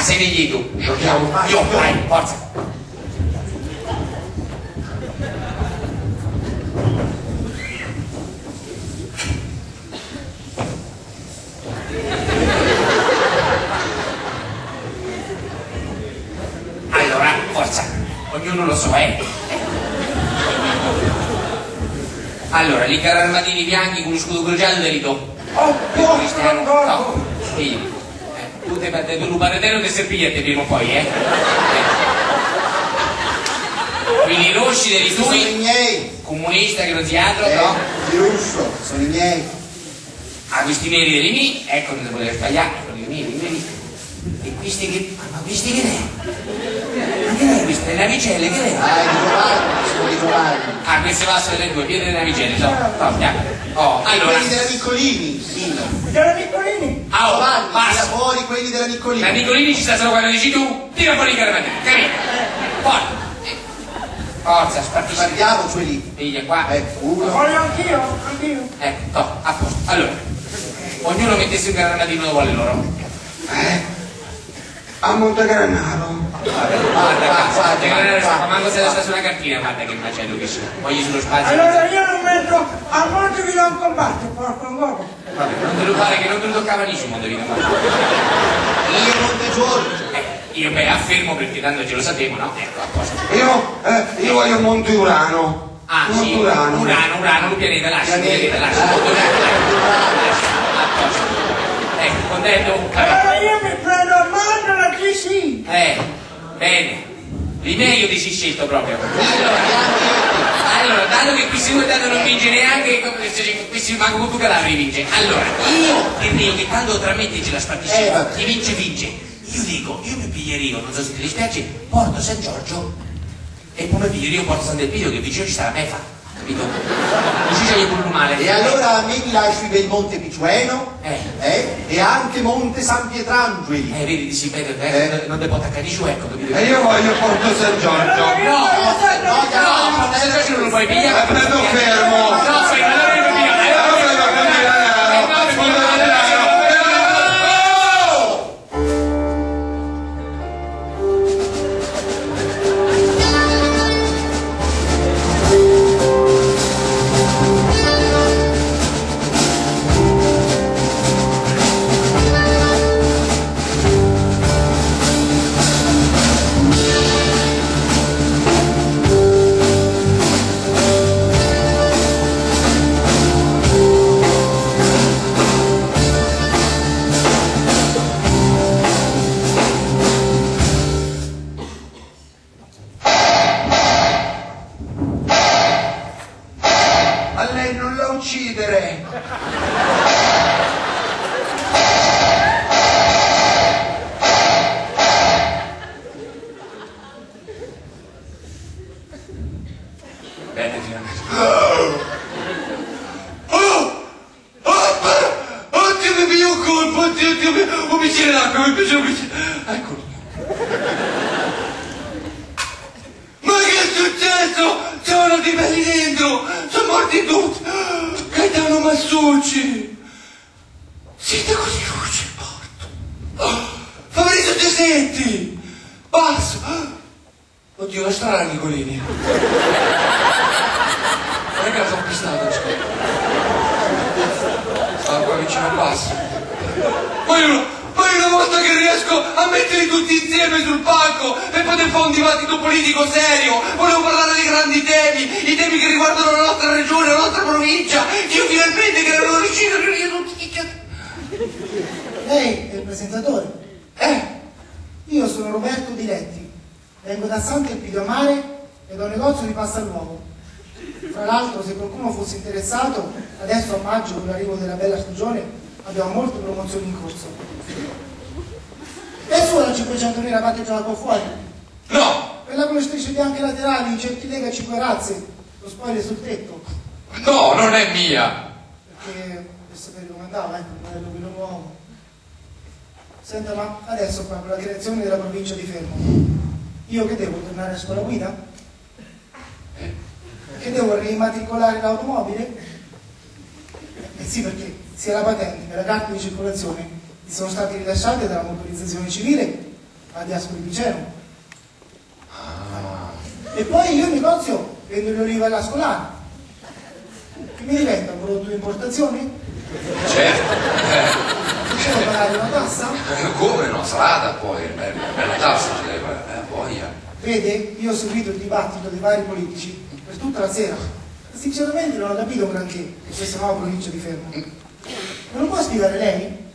sei degli tu. Giochiamo. Io, vai, forza. Allora, forza. Ognuno lo so, Allora, lì carri armatini bianchi con lo scudo grigiato te li do. Oh, Cristiano, no, sì. Tu ti metti un paretero di serpigliette prima o poi, Quelli rossi dei sono i tui, miei. comunista che non si altro, no? Di russo, sono i miei. Ah, questi neri dei miei, ecco, non si poteva sbagliare, sono i miei. E questi che... Ma questi che è? Ma che è queste? Le navicelle, che è? Ah, di Giovanni, sono di Giovanni. Ah, queste passano le due, piede delle navicelle, Oh, allora... Quelli della Niccolini, sì. Della Niccolini? Ah, oh, Giovanni, tira basta. fuori quelli della Niccolini. La Nicolini ci sta solo quando dici tu, tira fuori i caramelli, capito? Forza. Forza, spartisci. Guardiamo quelli. Piglia qua. Lo Uno. voglio anch'io, anch'io. Ecco, a posto. Allora, ognuno mettesse un granatino dove vuole loro. A Montegranaro. Guarda, che sta manco se la sta sulla cartina, guarda che macello che c'è. Voglio sullo spazio. Allora io non metto a Montevideo un combatto, porco un uomo. Vabbè, non te lo fare che non te lo toccava nessuno, Montevideo. Io Montegiorgio. Io beh, affermo perché tanto ce lo sapevo, no? Ecco, a posto. Io voglio Monte Urano. Ah, Monte sì, Urano. Urano, un pianeta, lascia, un pianeta, lascia. Monte Urano, a posto. Ecco, contento? Allora io mi prendo a mano la GC. Bene. Di me io ti sei scelto proprio. Allora, dato che qui siamo dato non vince neanche, qui si manca un po' cadaveri vince. Allora, io direi che tanto tra me e te ce la spartisce, chi vince vince. Io dico, io mi piglierò, non so se ti dispiace, porto San Giorgio e poi mi piglierò porto San Del Pio che vicino ci sta la mefa, capito? Così c'è pure male. E allora a me mi lasci del Monte Picchueno e anche Monte San Pietrangeli. Vedi, si vede, non te può attaccare giù, ecco, capito? E io voglio Porto San Giorgio. No, San Giorgio non lo puoi pigliare. Prendo fermo. No, sei una loro pigliare. A lei non la uccidere. Bene, finalmente. Oddio mi piglio un colpo, oddio, un bicchiere d'acqua, mi piace un bicchiere. Eccolo. Ma che è successo? Sono di belli dentro, sono morti tutti. Gaetano Massucci. Siete così luce, morto. Fabrizio Gesetti. Basso. Oddio, la strada Nicolini. Non è che la sono pistato, scusa. Stavo qua vicino al basso. Ma io una volta che riesco a metterli tutti insieme sul palco per poter fare un dibattito politico serio, volevo parlare dei grandi temi, i temi che riguardano la nostra regione, la nostra provincia, io finalmente che ero riuscito a riunire tutti. Lei è il presentatore? Io sono Roberto Diletti, vengo da Sant'Elpidio a Mare e da un negozio di pasta al nuovo. Tra l'altro, se qualcuno fosse interessato, adesso a maggio, con l'arrivo della bella stagione, abbiamo molte promozioni in corso. E su la 500.000 batteggio qua fuori? No, Quella con le strisce bianche laterali, in certilega 5 razze, lo spoiler sul tetto. no, non è mia. Perché per sapere come andava, modello quello nuovo. Senta, ma adesso qua con la direzione della provincia di Fermo, io che devo tornare a scuola guida? Che devo rimatricolare l'automobile? Sì, perché sia la patente che la carta di circolazione mi sono stati rilasciate dalla motorizzazione civile a Diaspori Piceno. E poi io in negozio vendo le olive alla Scolana. Che mi diventa un prodotto di importazione? Certo. Devo pagare una tassa? Come no? Strada poi, bella tassa ci deve fare. Voglia. Vede, io ho seguito il dibattito dei vari politici per tutta la sera. Sinceramente non ho capito un granché di questa nuova provincia di Fermo. Me lo può spiegare lei?